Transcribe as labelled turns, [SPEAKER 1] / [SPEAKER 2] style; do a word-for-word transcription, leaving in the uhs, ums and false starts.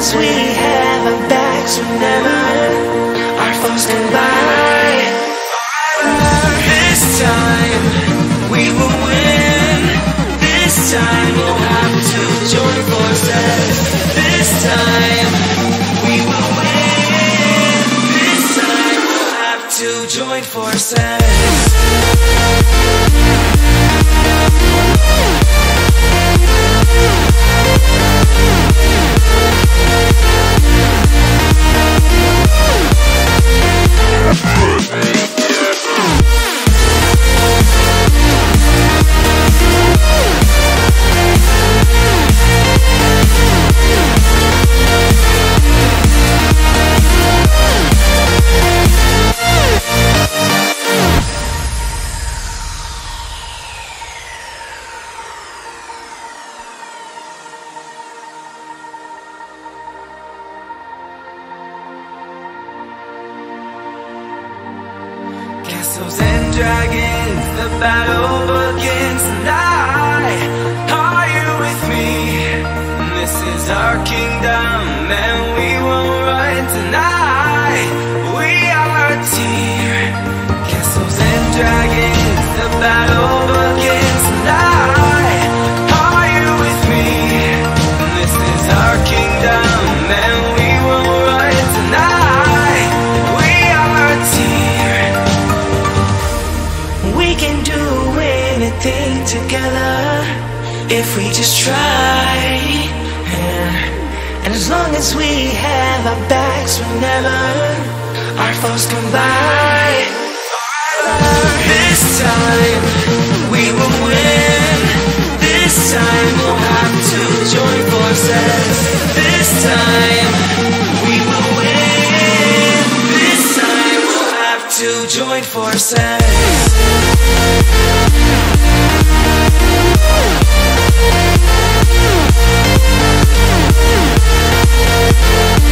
[SPEAKER 1] as we have our backs, whenever our foes come by. This time we will win. This time we'll have to join forces. This time we will win. This time we'll have to join forces. Castles and dragons, the battle begins tonight. Are you with me? This is our kingdom and we won't run tonight. We are a team. Castles and dragons, the battle begins tonight. Are you with me? This is our kingdom and we won't run tonight. We are a team. We can do anything together if we just try. Yeah. And as long as we have our backs whenever our foes come by. This time we will win. This time we'll have to join forces. This time we will win. This time we'll have to join forces. We'll be right back.